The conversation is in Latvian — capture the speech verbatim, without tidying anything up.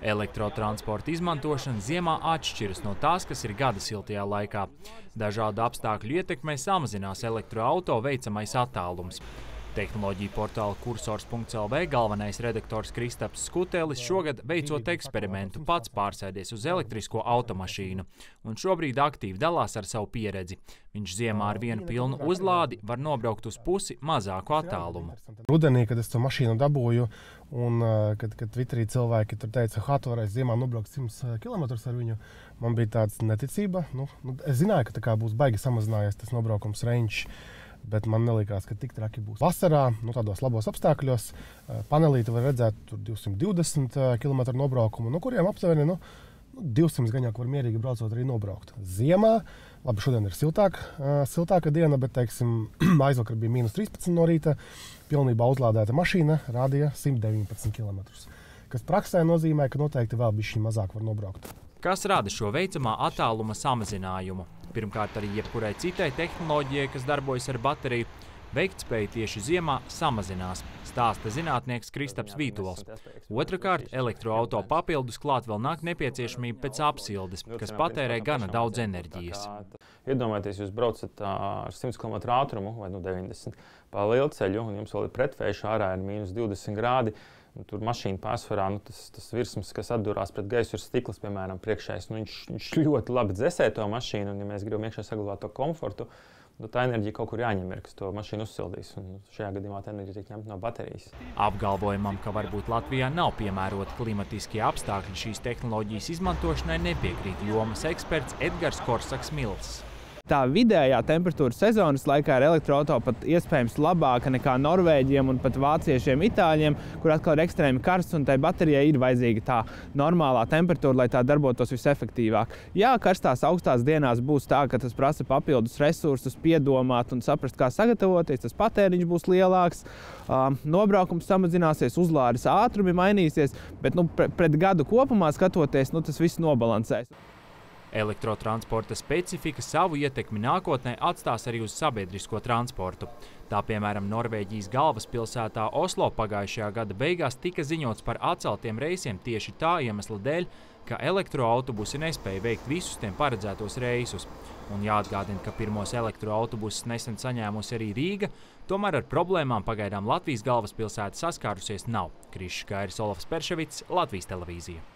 Elektrotransporta izmantošana ziemā atšķiras no tās, kas ir gada siltajā laikā. Dažādu apstākļu ietekmē samazinās elektroauto veicamais attālums. Tehnoloģiju portāla kursors punkts el vē galvenais redaktors Kristaps Skutelis šogad, veicot eksperimentu, pats pārsēdies uz elektrisko automašīnu un šobrīd aktīvi dalās ar savu pieredzi. Viņš ziemā ar vienu pilnu uzlādi var nobraukt uz pusi mazāku attālumu. Rudenī, kad es to mašīnu dabūju, un kad, kad Twitterī cilvēki tur teica, ka toreiz ziemā nobraukt simts kilometrus ar viņu, man bija tāds neticība. Nu, nu, es zināju, ka tā kā būs baigi samazinājies tas nobraukums range, bet man nelikās, ka tik traki būs. Vasarā, nu, tādos labos apstākļos, panelīti var redzēt tur divsimt divdesmit kilometru nobraukumu, no kuriem aptuveni nu, divsimt gan jau var mierīgi braucot arī nobraukt. Ziemā, labi, šodien ir siltāk, siltāka diena, bet, teiksim, aizvakar bija mīnus trīspadsmit no rīta, pilnībā uzlādēta mašīna rādīja simt deviņpadsmit kilometrus, kas praksē nozīmē, ka noteikti vēl bišķi mazāk var nobraukt. Kas rada šo veicamā attāluma samazinājumu? Pirmkārt, arī jebkurai citai tehnoloģijai, kas darbojas ar bateriju, veiktspēja tieši ziemā samazinās, stāsta zinātnieks Kristaps Vītols. Otrakārt, elektroauto papildus klāt vēl nāk nepieciešamība pēc apsildes, kas patērē gana daudz enerģijas. Iedomājieties, jūs braucat ar simts kilometru ātrumu vai nu deviņdesmit pa lielceļu, un jums vēl ir pretvējš, ārā ir mīnus divdesmit grādi. Tur mašīna pārsvarā, nu, tas, tas virsmas, kas atdurās pret gaisu, ir stikls, piemēram, priekšējais. Nu, viņš, viņš ļoti labi dzesē to mašīnu, un ja mēs gribam iekšā saglabāt to komfortu, nu, tā enerģija kaut kur jāņem ir, kas to mašīnu uzsildīs. Un šajā gadījumā tā enerģija tiek ņemta no baterijas. Apgalvojumam, ka varbūt Latvijā nav piemēroti klimatiskie apstākļi šīs tehnoloģijas izmantošanai, nepiekrīt jomas eksperts Edgars Korsaks-Mills. Tā vidējā temperatūra sezonas laikā ir elektroauto pat iespējams labāka nekā norvēģiem un pat vāciešiem, itāļiem, kur atkal ir ekstrēmi karsts un tai baterijai ir vajadzīga tā normālā temperatūra, lai tā darbotos visefektīvāk. Jā, karstās augstās dienās būs tā, ka tas prasa papildus resursus, piedomāt un saprast, kā sagatavoties, tas patēriņš būs lielāks, nobraukums samazināsies, uzlādes ātrumi mainīsies, bet nu, pret gadu kopumā skatoties, nu, tas viss nobalansēs. Elektrotransporta specifika savu ietekmi nākotnē atstās arī uz sabiedrisko transportu. Tā, piemēram, Norvēģijas galvaspilsētā Oslo pagājušajā gada beigās tika ziņots par atceltiem reisiem tieši tā iemesla dēļ, ka elektroautobusi nespēja veikt visus tiem paredzētos reisus. Un jāatgādina, ka pirmos elektroautobusus nesen saņēmusi arī Rīga, tomēr ar problēmām pagaidām Latvijas galvaspilsēta saskārusies nav. Krišs Kairis, Olafs Perševits, Latvijas televīzija.